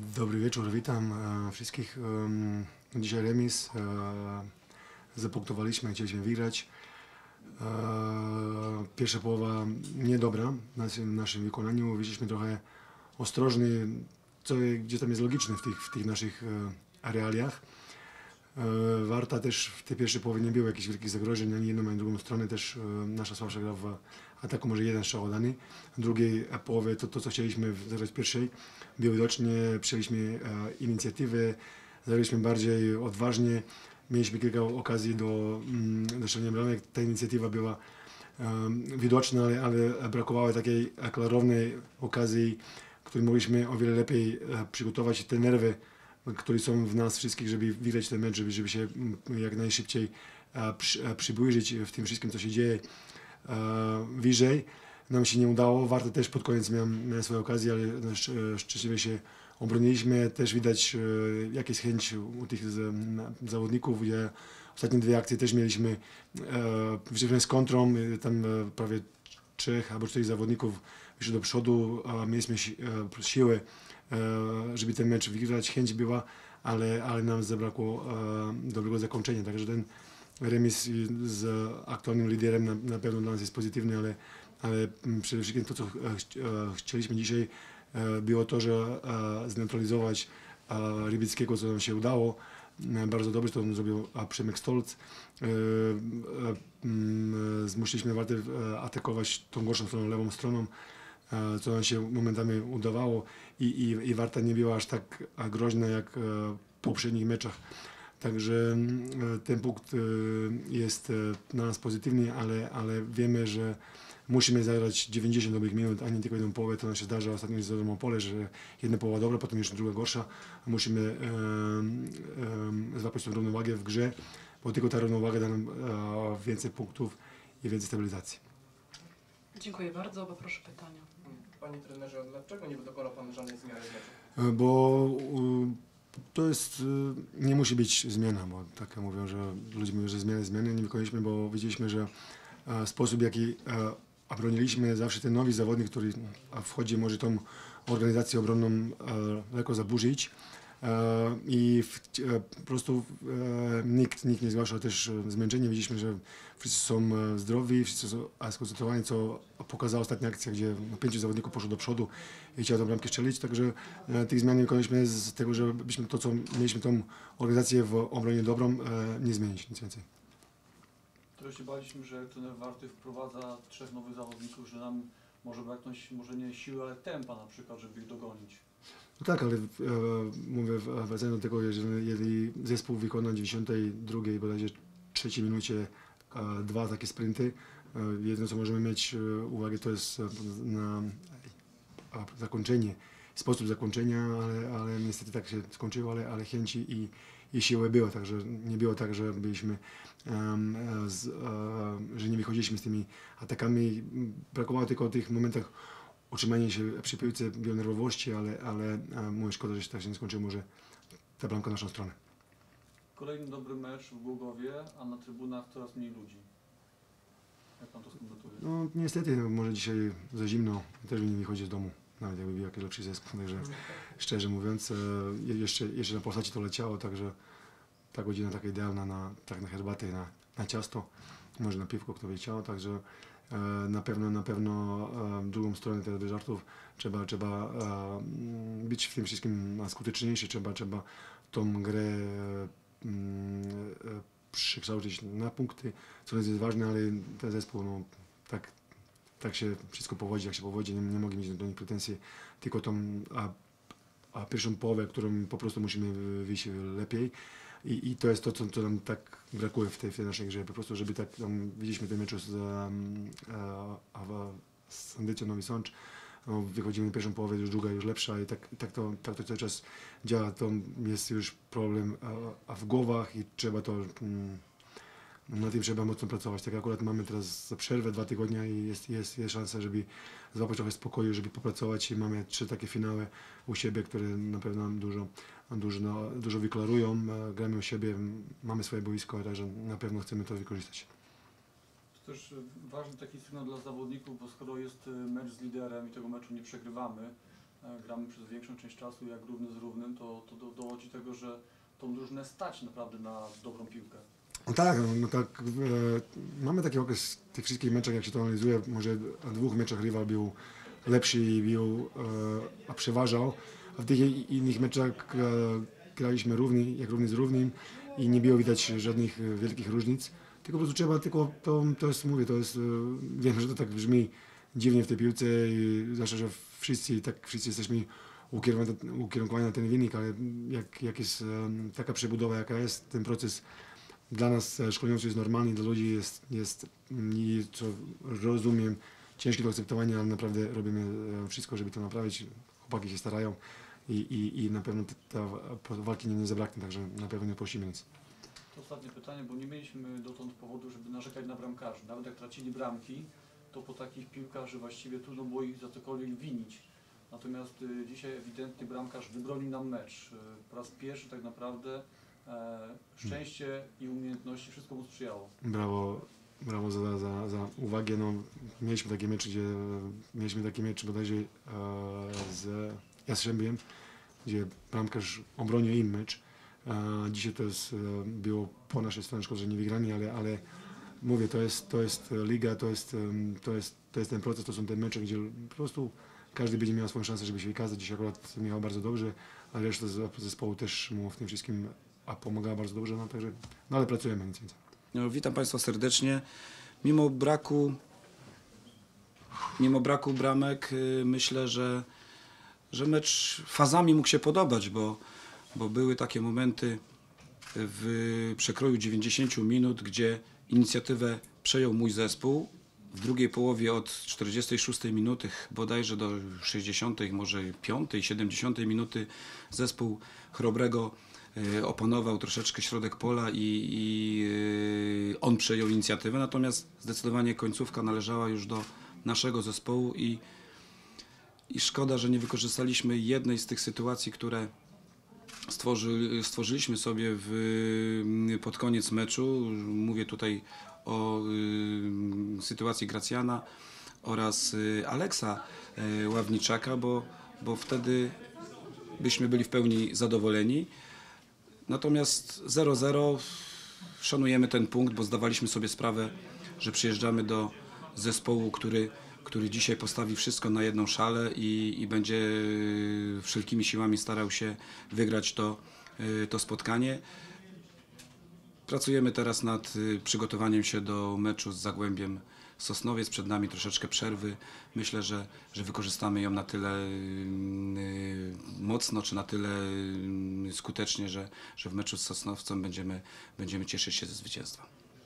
Dobry wieczór, witam wszystkich. Dzisiaj remis. Zapunktowaliśmy, chcieliśmy wygrać. Pierwsza połowa niedobra w naszym wykonaniu. Byliśmy trochę ostrożni, co gdzieś tam jest logiczne w tych naszych realiach. Warta też w tej pierwszej połowie nie było jakichś wielkich zagrożeń, ani jedną, ani drugą stronę. Też nasza słabsza gra w ataku, może jeden strzał oddany. W drugiej połowie to co chcieliśmy zagrać w pierwszej, było widocznie, przyjęliśmy inicjatywę, zagraliśmy bardziej odważnie. Mieliśmy kilka okazji do strzelania bramek. Ta inicjatywa była widoczna, ale brakowało takiej klarownej okazji, której mogliśmy o wiele lepiej przygotować te nerwy, które są w nas wszystkich, żeby wygrać ten mecz, żeby się jak najszybciej przybliżyć w tym wszystkim, co się dzieje wyżej. Nam się nie udało. Warto też pod koniec miałem swoje okazje, ale szczęśliwie się obroniliśmy. Też widać jakieś chęć u tych zawodników, gdzie ostatnie dwie akcje też mieliśmy z kontrą, tam prawie 3 albo 4 zawodników wyszło do przodu, mieliśmy siłę, żeby ten mecz wygrać, chęć była, ale nam zabrakło dobrego zakończenia, także ten remis z aktualnym liderem na pewno dla nas jest pozytywny, ale przede wszystkim to, co chcieliśmy dzisiaj, było to, że zneutralizować Rybickiego, co nam się udało. Bardzo dobrze to zrobił Przemek Stolc. Zmusiliśmy Wartę atakować tą gorszą stroną, lewą stroną, co nam się momentami udawało i Warta nie była aż tak groźna jak w poprzednich meczach. Także ten punkt jest dla nas pozytywny, ale wiemy, że musimy zagrać 90 dobrych minut, a nie tylko jedną połowę. To nam się zdarza ostatnio z Opole, że jedna połowa dobra, potem jeszcze druga gorsza. Musimy złapać tę równowagę w grze, bo tylko ta równowaga da nam więcej punktów i więcej stabilizacji. Dziękuję bardzo. Poproszę pytania. Panie trenerze, dlaczego nie dokonał Pan żadnej zmiany w meczu? Bo to jest, nie musi być zmiana, bo tak mówią, że ludzie mówią, że zmiany nie wykonaliśmy, bo widzieliśmy, że sposób, w jaki obroniliśmy, zawsze ten nowy zawodnik, który wchodzi, może tą organizację obronną lekko zaburzyć. I po prostu nikt nie zgłaszał też zmęczenia. Widzieliśmy, że wszyscy są zdrowi, wszyscy są skoncentrowani, co pokazała ostatnia akcja, gdzie 5 zawodników poszło do przodu i chciało tę bramkę strzelić. Także tych zmian nie wykonaliśmy z tego, żebyśmy to, co mieliśmy tą organizację w obronie dobrą, nie zmienić, nic więcej. Trochę się baliśmy, że trener Warty wprowadza 3 nowych zawodników, że nam może braknąć, może nie siły, ale tempa na przykład, żeby ich dogonić. No tak, ale mówię, wracając do tego, jeżeli zespół wykona w 92 bodajże 3 minucie 2 takie sprinty, jedyne co możemy mieć uwagę to jest na zakończenie, sposób zakończenia, ale niestety tak się skończyło, ale chęci i siły było, także nie było tak, że byliśmy, że nie wychodziliśmy z tymi atakami. Brakowało tylko w tych momentach utrzymanie się przy piłce, było nerwowości, ale mówię, szkoda, że się tak się nie skończyło, może ta bramka na naszą stronę. Kolejny dobry mecz w Głogowie, a na trybunach coraz mniej ludzi. Jak Pan to skomentuje? No niestety, może dzisiaj za zimno, też mi nie wychodzi z domu, nawet jakby był jakiś lepszy zespół, także szczerze mówiąc, jeszcze na postaci to leciało, także ta godzina taka idealna na herbatę, na ciasto, może na piwko, kto by chciał, także na pewno drugą stronę teraz bez żartów trzeba być w tym wszystkim skuteczniejszy, trzeba tą grę przekształcić na punkty, co jest ważne, ale ten zespół, no, tak się wszystko powodzi, jak się powodzi, nie mogę mieć do nich pretensji, tylko tą pierwszą połowę, którą po prostu musimy wyjść lepiej. I to jest to, co nam tak brakuje w tej naszej grze. Po prostu, żeby tak, widzieliśmy ten mecz z Andycją Nowy Sącz, no, wychodzimy na pierwszą połowę, już druga już lepsza i tak to cały czas działa. To jest już problem w głowach i trzeba to, na tym trzeba mocno pracować. Tak akurat mamy teraz przerwę 2 tygodnie i jest szansa, żeby złapać trochę spokoju, żeby popracować i mamy 3 takie finały u siebie, które na pewno dużo wyklarują, gramy u siebie, mamy swoje boisko, także na pewno chcemy to wykorzystać. To też ważny taki sygnał dla zawodników, bo skoro jest mecz z liderem i tego meczu nie przegrywamy, gramy przez większą część czasu jak równy z równym, to dowodzi tego, że tą drużynę stać naprawdę na dobrą piłkę. No tak, no tak, mamy taki okres w tych wszystkich meczach, jak się to analizuje, może w 2 meczach rywal był lepszy i był, a przeważał, a w tych innych meczach graliśmy równy z równym i nie było widać żadnych wielkich różnic. Tylko po prostu trzeba, to jest, mówię, to jest, wiem, że to tak brzmi dziwnie w tej piłce, zwłaszcza, że wszyscy jesteśmy ukierunkowani na ten wynik, ale jak jest taka przebudowa, jaka jest, ten proces dla nas szkoleniowców jest normalny, dla ludzi jest i co rozumiem, ciężkie do akceptowania, ale naprawdę robimy wszystko, żeby to naprawić. Chłopaki się starają i na pewno ta walki nie zabraknie, także na pewno nie prosimy nic. To ostatnie pytanie, bo nie mieliśmy dotąd powodu, żeby narzekać na bramkarzy. Nawet jak tracili bramki, to po takich piłkarzy właściwie trudno było ich za cokolwiek winić. Natomiast dzisiaj ewidentnie bramkarz wybronił nam mecz. Po raz pierwszy tak naprawdę szczęście i umiejętności wszystko mu sprzyjało. Brawo za uwagę. No, mieliśmy taki mecz bodajże z Jastrzębiem, gdzie bramkarz obronił im mecz. Dzisiaj to było po naszej stronie, szkoda, że nie wygrani, ale mówię, to jest liga, to jest ten proces, to są te mecze, gdzie po prostu każdy będzie miał swoją szansę, żeby się wykazać. Dzisiaj akurat miał bardzo dobrze, a reszta zespołu też mu w tym wszystkim pomagała bardzo dobrze, no, także, no ale pracujemy, nic więcej. No, witam Państwa serdecznie. Mimo braku bramek myślę, że mecz fazami mógł się podobać, bo były takie momenty w przekroju 90 minut, gdzie inicjatywę przejął mój zespół. W drugiej połowie od 46 minuty bodajże do 60, może 5, 70 minuty zespół Chrobrego opanował troszeczkę środek pola i on przejął inicjatywę, natomiast zdecydowanie końcówka należała już do naszego zespołu i szkoda, że nie wykorzystaliśmy jednej z tych sytuacji, które stworzyliśmy sobie pod koniec meczu. Mówię tutaj o sytuacji Gracjana oraz Aleksa Ławniczaka, bo wtedy byśmy byli w pełni zadowoleni. Natomiast 0-0 szanujemy ten punkt, bo zdawaliśmy sobie sprawę, że przyjeżdżamy do zespołu, który dzisiaj postawi wszystko na jedną szalę i będzie wszelkimi siłami starał się wygrać to spotkanie. Pracujemy teraz nad przygotowaniem się do meczu z Zagłębiem Sosnowiec. Przed nami troszeczkę przerwy. Myślę, że wykorzystamy ją na tyle mocno, czy na tyle skutecznie, że w meczu z Sosnowcem będziemy cieszyć się ze zwycięstwa.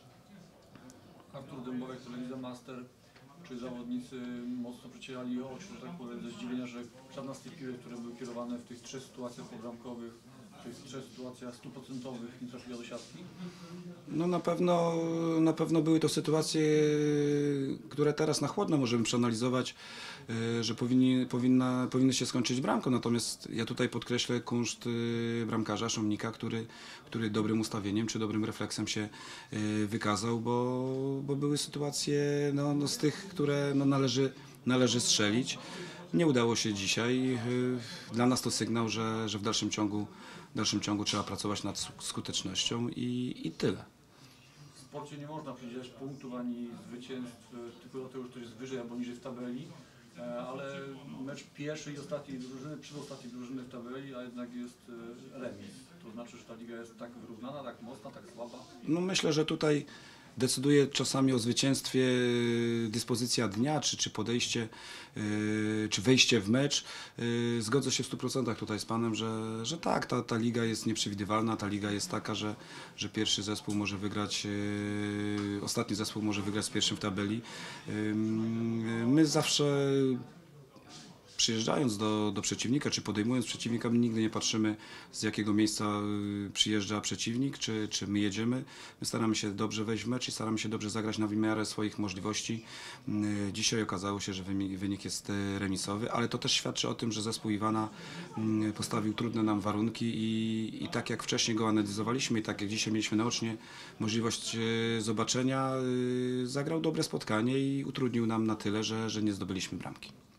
Artur Dębowek, Telewizja Master. Czy zawodnicy mocno przecierali oczy, że tak powiem, ze zdziwienia, że żadna z tych piłek, które były kierowane w tych 3 sytuacjach pobramkowych, w tych 3 sytuacjach 100% nie trafiła do siatki? No na pewno były to sytuacje, które teraz na chłodno możemy przeanalizować, że powinny się skończyć bramką. Natomiast ja tutaj podkreślę kunszt bramkarza Szumnika, który dobrym ustawieniem czy dobrym refleksem się wykazał, bo były sytuacje z tych, które należy strzelić. Nie udało się dzisiaj. Dla nas to sygnał, że w dalszym ciągu trzeba pracować nad skutecznością i tyle. W sporcie nie można przydzielać punktów ani zwycięstw tylko dlatego, że ktoś jest wyżej albo niżej w tabeli, ale mecz pierwszej i ostatniej drużyny, przedostatniej drużyny w tabeli, a jednak jest remis. To znaczy, że ta liga jest tak wyrównana, tak mocna, tak słaba? No myślę, że tutaj decyduje czasami o zwycięstwie dyspozycja dnia, czy podejście, czy wejście w mecz. Zgodzę się w 100% tutaj z Panem, że tak, ta liga jest nieprzewidywalna, ta liga jest taka, że pierwszy zespół może wygrać, ostatni zespół może wygrać z pierwszym w tabeli. My zawsze przyjeżdżając do przeciwnika, czy podejmując przeciwnika, my nigdy nie patrzymy, z jakiego miejsca przyjeżdża przeciwnik, czy my jedziemy. My staramy się dobrze wejść w mecz i staramy się dobrze zagrać na miarę swoich możliwości. Dzisiaj okazało się, że wynik jest remisowy, ale to też świadczy o tym, że zespół Iwana postawił trudne nam warunki i tak jak wcześniej go analizowaliśmy i tak jak dzisiaj mieliśmy naocznie możliwość zobaczenia, zagrał dobre spotkanie i utrudnił nam na tyle, że nie zdobyliśmy bramki.